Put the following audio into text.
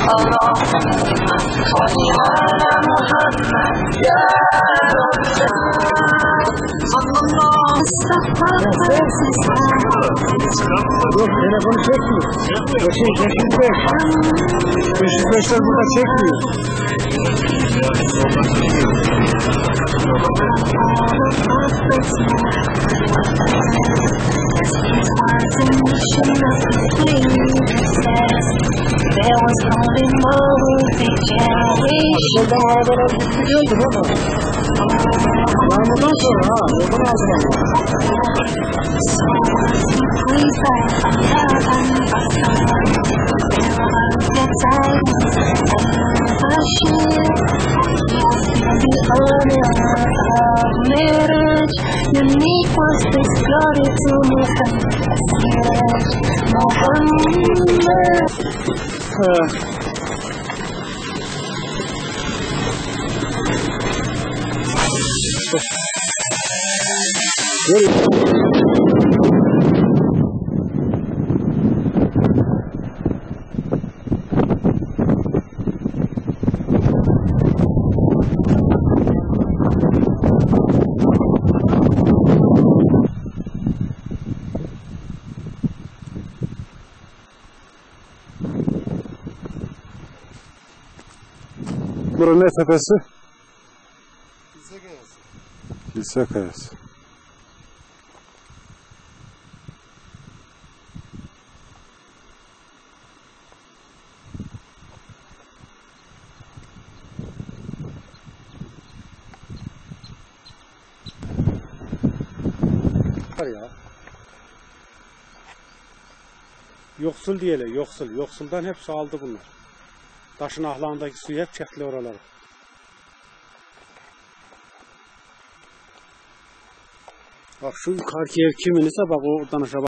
Yok, telefonu çekmiyor. Çekmiyor. 505'ler burada çekmiyor. Buradan arabalar gidiyordu ama. Yağmurdan sonra ha, oradan aldılar. Burası ne tepesi? Kilise kayası. Kilise kayası. Var ya. Yoksul diyelim, yoksul. Yoksuldan hepsi aldı bunlar. Taşın ahlağındaki suyu hep çekti oralara. Bak şu yukarıki ev kimin ise bak oradan aşağı bak.